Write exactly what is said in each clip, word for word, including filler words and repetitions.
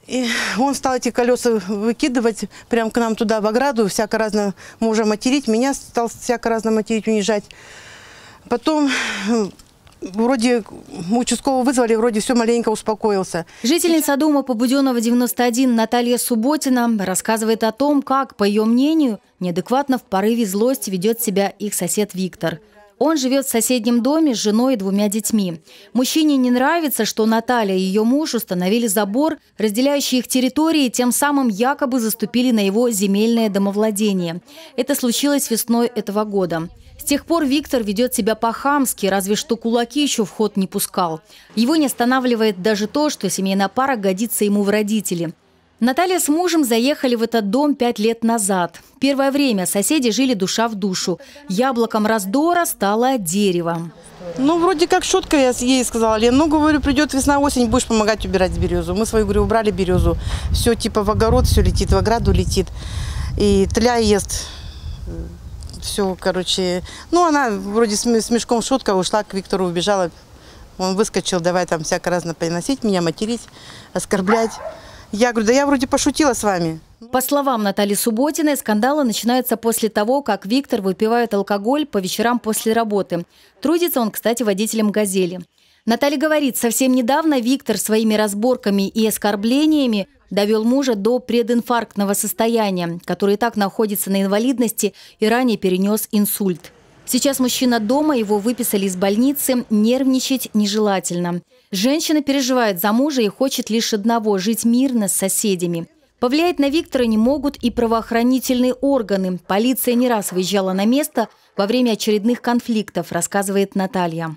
И он стал эти колеса выкидывать прямо к нам туда, в ограду, всяко разно мужа материть. Меня стал всяко разно материть, унижать. Потом вроде участкового вызвали, вроде все маленько успокоился. Жительница дома по Буденного, девяносто один, Наталья Субботина рассказывает о том, как, по ее мнению, неадекватно в порыве злости ведет себя их сосед Виктор. Он живет в соседнем доме с женой и двумя детьми. Мужчине не нравится, что Наталья и ее муж установили забор, разделяющий их территории, тем самым якобы заступили на его земельное домовладение. Это случилось весной этого года. С тех пор Виктор ведет себя по-хамски, разве что кулаки еще в ход не пускал. Его не останавливает даже то, что семейная пара годится ему в родители. Наталья с мужем заехали в этот дом пять лет назад. Первое время соседи жили душа в душу. Яблоком раздора стало дерево. Ну, вроде как шутка, я ей сказала: Лен, ну, говорю, придет весна-осень, будешь помогать убирать березу. Мы свою, говорю, убрали березу. Все типа в огород, все летит, в ограду летит. И тля ест. Все, короче. Ну, она вроде с мешком шутка ушла, к Виктору убежала. Он выскочил, давай там всяко разно приносить меня, материть, оскорблять. Я говорю, да я вроде пошутила с вами. По словам Натальи Субботиной, скандалы начинаются после того, как Виктор выпивает алкоголь по вечерам после работы. Трудится он, кстати, водителем «Газели». Наталья говорит, совсем недавно Виктор своими разборками и оскорблениями довел мужа до прединфарктного состояния, который и так находится на инвалидности и ранее перенес инсульт. Сейчас мужчина дома, его выписали из больницы, нервничать нежелательно. Женщина переживает за мужа и хочет лишь одного – жить мирно с соседями. Повлиять на Виктора не могут и правоохранительные органы. Полиция не раз выезжала на место во время очередных конфликтов, рассказывает Наталья.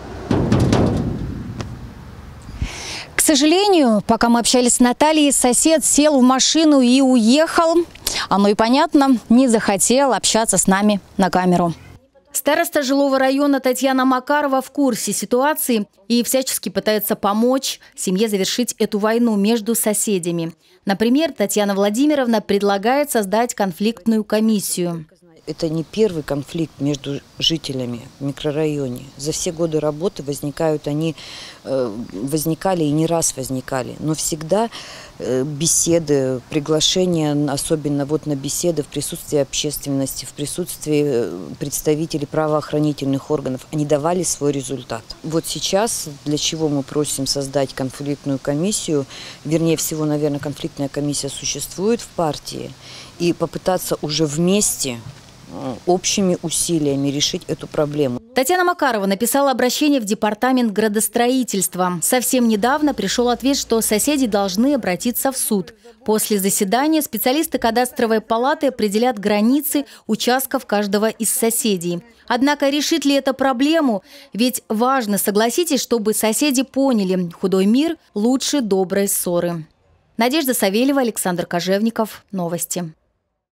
К сожалению, пока мы общались с Натальей, сосед сел в машину и уехал. Оно и понятно, не захотел общаться с нами на камеру. Староста жилого района Татьяна Макарова в курсе ситуации и всячески пытается помочь семье завершить эту войну между соседями. Например, Татьяна Владимировна предлагает создать конфликтную комиссию. Это не первый конфликт между жителями в микрорайоне. За все годы работы возникают они, возникали и не раз возникали. Но всегда беседы, приглашения, особенно вот на беседы в присутствии общественности, в присутствии представителей правоохранительных органов, они давали свой результат. Вот сейчас, для чего мы просим создать конфликтную комиссию, вернее всего, наверное, конфликтная комиссия существует в партии, и попытаться уже вместе общими усилиями решить эту проблему. Татьяна Макарова написала обращение в департамент градостроительства. Совсем недавно пришел ответ, что соседи должны обратиться в суд. После заседания специалисты кадастровой палаты определят границы участков каждого из соседей. Однако решит ли это проблему? Ведь важно, согласитесь, чтобы соседи поняли, худой мир лучше доброй ссоры. Надежда Савельева, Александр Кожевников. Новости.